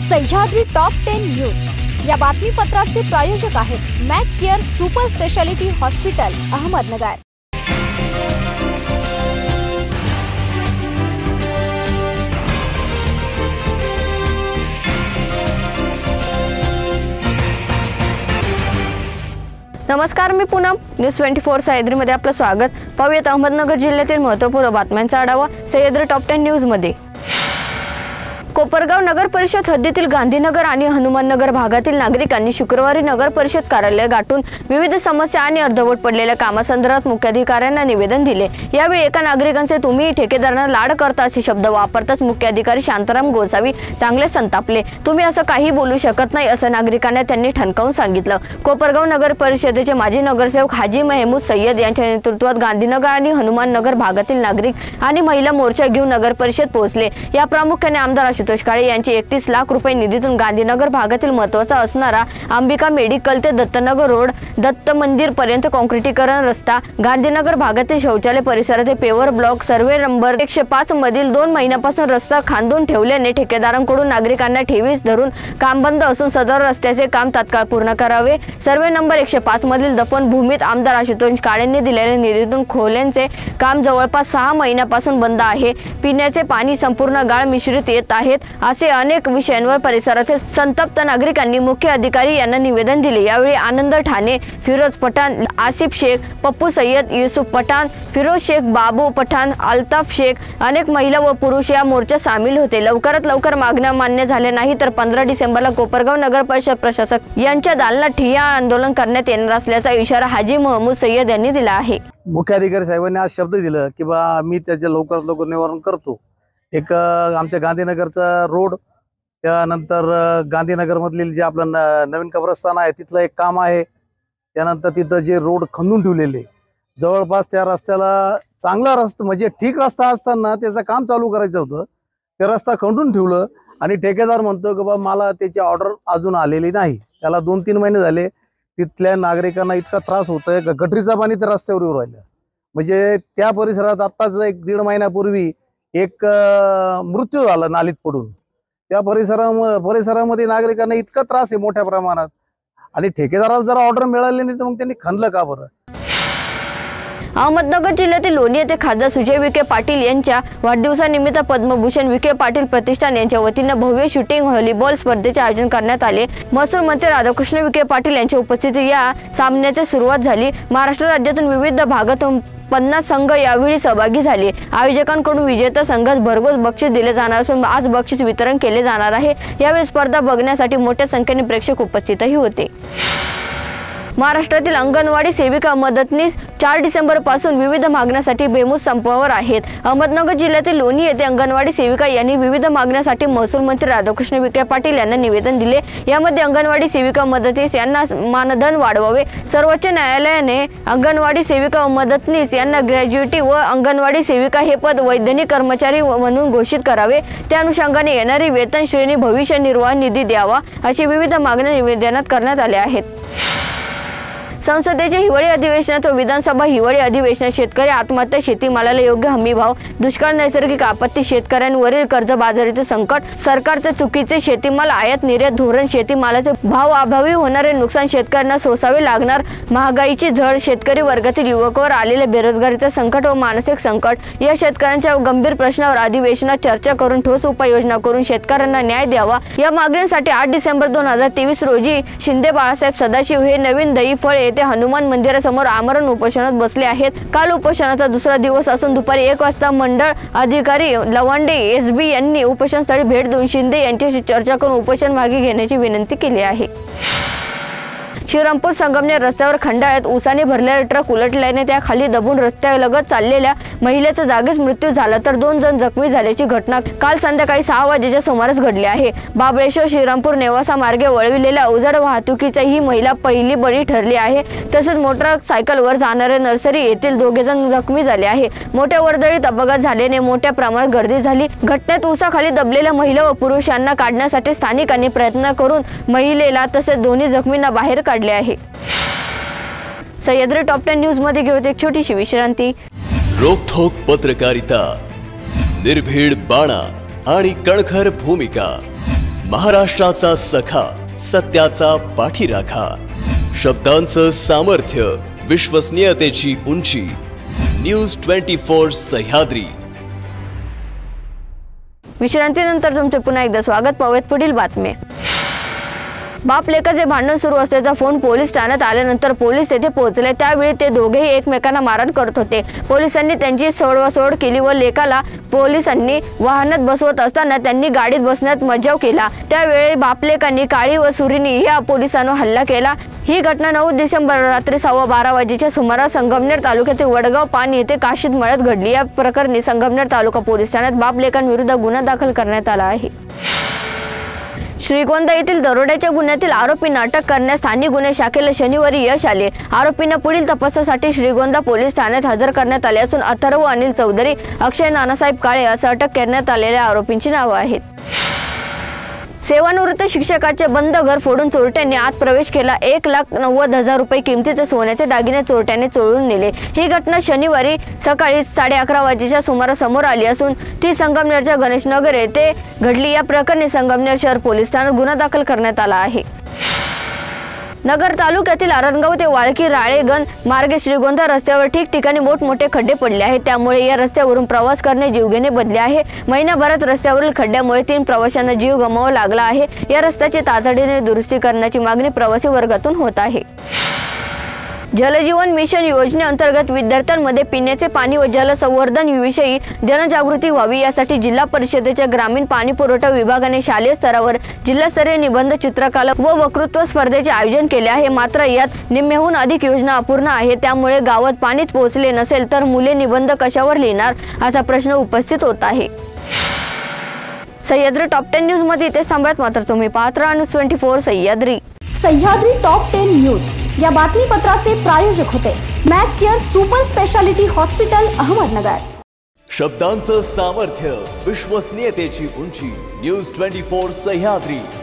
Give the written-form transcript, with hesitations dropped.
Sahyadri top 10 news या बातमीपत्राचे प्रायोजक आहेत Mac Care super speciality hospital Ahmednagar. नमस्कार, मी पूनम। न्यूज 24 सह्याद्रीमध्ये आपलं स्वागत। पाहूयात अहमदनगर जिल्ह्यातील महत्त्वपूर्ण बातम्यांचा आढावा सह्याद्री टॉप 10 न्यूज मध्ये। कोपरगाव नगर परिषद हद्दीतील गांधीनगर आणि हनुमाननगर भागातील नागरिकांनी शुक्रवारी नगर परिषद कार्यालय गाठून विविध समस्या आणि अर्धवट पडलेल्या कामासंदर्भात मुख्याधिकाऱ्यांना निवेदन दिले। यावेळी एका नागरिकांचे तुम्ही ठेकेदारांना लाड करता असे शब्द वापरताच मुख्याधिकारी शांताराम गोसावी चांगले संतापले। तुम्ही असं काही बोलू शकत नाही असं नागरिकांना त्यांनी ठणकावून सांगितलं। कोपरगाव नगर परिषदेचे माजी नगरसेवक हाजी महमूद सय्यद यांच्या नेतृत्वात गांधीनगर आणि हनुमाननगर भागातील नागरिक आणि महिला मोर्चा घेऊन नगर परिषद पोहोचले। या प्रामुख्याने आमदार आशुतोष काळे यांची 31 लाख रुपये निधीतून गांधीनगर भागातील महत्त्वाचा असणारा अंबिका मेडिकल ते दत्तनगर रोड दत्त मंदिर पर्यंत काँक्रिटीकरण रस्ता, गांधीनगर भागातील शौचालय परिसरातील पेवर ब्लॉक सर्वे नंबर 105 मधील 2 महिन्यापासून रस्ता खांदून ठेवल्याने ठेकेदारांकडून नागरिकांना ठेवीस धरून काम बंद असून सदर रस्त्याचे काम तात्काळ पूर्ण करावे। सर्वे नंबर 105 मधील दफन भूमीत आमदार आशुतोष काळेंनी दिलेल्या निधीतून खोल्यांचे काम जवळपास 6 महिन्यापासून बंद आहे। पिण्याचे पाणी संपूर्ण गाळ मिश्रित येत आहेत असे अनेक विषयांवर परिसरातील संतप्त नागरिकांनी मुख्य अधिकारी यांना निवेदन दिले। यावेळी आनंद ठाणे, फिरोज पठाण, आसिफ शेख, पप्पू सय्यद, युसुफ पठाण, फिरोज शेख, बाबू पठाण, अल्ताफ शेख, अनेक महिला व पुरुष या मोर्चात सामील होते। लवकरात लवकर मागण्या मान्य झाल्या नाही तर 15 डिसेंबरला कोपरगाव नगर परिषद प्रशासक यांच्या दालनात ठिय्या आंदोलन करण्यात येणार असल्याचा इशारा हाजी महमूद सय्यद यांनी दिला आहे। मुख्याधिकारी साहेबांनी आज शब्द दिला की बा मी त्याचे लवकरात लवकर निवारण करतो। एक आमच्या गांधीनगरचा रोड, त्यानंतर गांधीनगर मधील जे आपलं नवीन कब्रस्तान आहे तिथलं एक काम आहे, त्यानंतर तिथं जे रोड खंदून ठेवलेले जवळपास त्या रस्त्याला चांगला रस्ता म्हणजे ठीक रस्ता असताना त्याचं काम चालू करायचं होतं, ते रस्ता खंदून ठेवलं आणि ठेकेदार म्हणतो की बा मला त्याची ऑर्डर अजून आलेली नाही। त्याला 2-3 महिने झाले। तिथल्या नागरिकांना इतका त्रास होतोय, गटरीचं पाणी त्या रस्त्यावर येऊ राहिलं। म्हणजे त्या परिसरात आत्ताच 1-1.5 महिन्यापूर्वी एक मृत्यू झाला नालीत पडून। त्या परिसरामध्ये नागरिकांना इतका त्रास आहे मोठ्या प्रमाणात आणि ठेकेदाराला जर ऑर्डर मिळाली नाही तर मग त्यांनी खणलं का बरं? अहमदनगर जिल्ह्यातील लोणी येथे खासदार सुजय विखे पाटील यांच्या वाढदिवसानिमित्त पद्मभूषण विखे पाटील प्रतिष्ठान यांच्या वतीने भव्य शूटिंग व्हॉलीबॉल स्पर्धेचे आयोजन करण्यात आले। महसूल मंत्री राधाकृष्ण विखे पाटील यांच्या उपस्थितीत या सामन्याची सुरुवात झाली। महाराष्ट्र राज्यातून विविध भागातून 50 संघ यावेळी सहभागी झाले। आयोजकांकडून विजेता संघास भरघोस बक्षीस दिले जाणार असून आज बक्षीस वितरण केले जाणार आहे। यावेळी स्पर्धा बघण्यासाठी मोठ्या संख्येने प्रेक्षक उपस्थितही होते। महाराष्ट्रातील अंगणवाडी सेविका मदतनीस 4 डिसेंबर पासून विविध मागण्यांसाठी बेमुदत संपावर आहेत। अहमदनगर जिल्ह्यातील लोणी येथे अंगणवाडी सेविका यांनी विविध मागण्यांसाठी महसूल मंत्री राधाकृष्ण विखे पाटील यांना निवेदन दिले। यामध्ये अंगणवाडी सेविका मदतनीस यांना मानधन वाढवावे, सर्वोच्च न्यायालयाने अंगणवाडी सेविका मदतनीस यांना ग्रॅज्युएटी व अंगणवाडी सेविका हे पद वैधानिक कर्मचारी म्हणून घोषित करावे, त्या अनुषंगाने येणारी वेतन श्रेणी भविष्य निर्वाह निधी द्यावा अशी विविध मागण्या निवेदनात करण्यात आल्या आहेत। संसदेच्या हिवाळी अधिवेशनात व विधानसभा हिवाळी अधिवेशनात शेतकरी आत्महत्या, शेतीमालाला योग्य हमी भाव, दुष्काळ, नैसर्गिक आपत्ती, शेतकऱ्यांवरील कर्जबाजारीचे संकट, सरकारचे चुकीचे शेतीमाल आयात निर्यात धोरण, शेतीमालाचे भाव अभावी होणारे नुकसान, शेतकऱ्यांना सोसावे लागणार महागाईची झळ, शेतकरी वर्गातील युवकांवर आलेले बेरोजगारीचे संकट व मानसिक संकट या शेतकऱ्यांच्या गंभीर प्रश्नावर अधिवेशनात चर्चा करून ठोस उपाययोजना करून शेतकऱ्यांना न्याय द्यावा या मागण्यांसाठी 8 डिसेंबर 2023 रोजी शिंदे बाळासाहेब सदाशिव हे नवीन दहीफळ ते हनुमान मंदिरासमोर आमरण उपोषणात बसले आहेत। काल उपोषणाचा दुसरा दिवस असून दुपारी 1 वाजता मंडळ अधिकारी लवंडे एसबी यांनी उपोषणस्थळी भेट देऊन शिंदे यांच्याशी चर्चा करून उपोषण मागे घेण्याची विनंती केली आहे। श्रीरामपूर संगमनेर रस्त्यावर खंडाळ्यात ऊसाने भरलेला ट्रक उलटल्याने त्या खाली दबून रस्त्यालगत चाललेल्या महिलेचा जागीच मृत्यू झाला तर 2 जण जखमी झाल्याची घटना काल संध्याकाळी 6 वाजेच्या सुमारास घडली आहे। बाबळेश्वर श्रीरामपूर नेवासा मार्गे वळविलेल्या अवजड वाहतुकीचा ही महिला पहिली बळी ठरली आहे। तसेच मोटरसायकलवर जाणारे नर्सरी येथील 2 जण जखमी झाले आहे। मोठ्या वर्दळीत अपघात झाल्याने मोठ्या प्रमाणात गर्दी झाली। घटनेत ऊसाखाली दबलेल्या महिला व पुरुषांना काढण्यासाठी स्थानिकांनी प्रयत्न करून महिलेला तसेच दोन्ही जखमींना बाहेर काढले आहे। सह्याद्री टॉप 10 न्यूज मध्ये घेऊत एक छोटीशी विश्रांती। रोखोक पत्रकारिता, निर्भीड बाणा आणि कणखर भूमिका महाराष्ट्राचा सखा, सत्याचा पाठीराखा, शब्दांचं सामर्थ्य, विश्वसनीयतेची उंची. न्यूज 24 सह्याद्री. विश्रांतीनंतर तुमचे पुन्हा एकदा स्वागत. पाहूयात पुढील बातमी. बाप लेकाचे भांडण सुरू असल्याचा फोन पोलीस ठाण्यात आल्यानंतर पोलीस तेथे पोहोचले. त्यावेळी ते दोघेही एकमेकांना मारहाण करत होते. पोलिसांनी त्यांची सोडवासोड केली व लेकाला पोलिसांनी वाहनात बसवत असताना त्यांनी गाडीत बसण्यात मज्जाव केला. त्यावेळी बापलेकांनी काळी व सुरीनी या पोलिसांवर हल्ला केला. ही घटना 9 डिसेंबर रात्री 12:15 वाजेच्या सुमारास संगमनेर तालुक्यातील वडगाव पान येथे काशीद मळ्यात घडली. या प्रकरणी संगमनेर तालुका पोलीस ठाण्यात बापलेकांविरुद्ध गुन्हा दाखल करण्यात आला आहे. श्रीगोंदा येथील दरोड्याच्या गुन्ह्यातील आरोपींना अटक करण्यास स्थानिक गुन्हे शाखेला शनिवारी यश आले. आरोपींना पुढील तपासासाठी श्रीगोंदा पोलीस ठाण्यात हजर करण्यात आले असून अथर्व अनिल चौधरी, अक्षय नानासाहेब काळे असं अटक करण्यात आलेल्या आरोपींची नावं आहेत. सेवानिवृत्त शिक्षकाचे बंद घर फोडून चोरट्यांनी आत प्रवेश केला. 1,90,000 रुपये किमतीचे सोन्याचे दागिने चोरट्यांनी चोरून नेले. ही घटना शनिवारी सकाळी 11:30 वाजेच्या सुमारास समोर आली असून ती संगमनेरच्या गणेशनगर येथे घडली. या प्रकरणी संगमनेर शहर पोलीस ठाण्यात गुन्हा दाखल करण्यात आला आहे. नगर तालुक्यातील आरणगाव ते वाळकी राळेगण मार्गे श्रीगोंदा रस्त्यावर ठिकठिकाणी मोठमोठे खड्डे पडले आहेत. त्यामुळे या रस्त्यावरून प्रवास करणे जीवघेणे बनले आहे. महिनाभरात रस्त्यावरील खड्ड्यामुळे 3 प्रवाशांना जीव गमवावा लागला आहे. या रस्त्याची तातडीने दुरुस्ती करण्याची मागणी प्रवासी वर्गातून होत आहे. जलजीवन मिशन योजनेअंतर्गत विद्यार्थ्यांमध्ये पिण्याचे पाणी व जलसंवर्धन विषयी जनजागृती व्हावी यासाठी जिल्हा परिषदेच्या ग्रामीण पाणी पुरवठा विभागाने शालेय स्तरावर जिल्हास्तरीय निबंध चित्रकला व वक्तृत्व स्पर्धेचे आयोजन केले आहे. मात्र यात निम्म्याहून अधिक योजना अपूर्ण आहे. त्यामुळे गावात पाणीच पोहोचले नसेल तर मुले निबंध कशावर लिहिणार असा प्रश्न उपस्थित होत आहे. सह्याद्री टॉप 10 न्यूज मध्ये इथेच थांबत. मात्र तुम्ही पाहत राहा news 24 Sahyadri. Sahyadri top 10 news या बातमीपत्राचे प्रायोजक होते Mac Care super speciality hospital Ahmednagar. शब्दांचं सामर्थ्य, विश्वसनीयतेची उंची. न्यूज 24 सह्याद्री.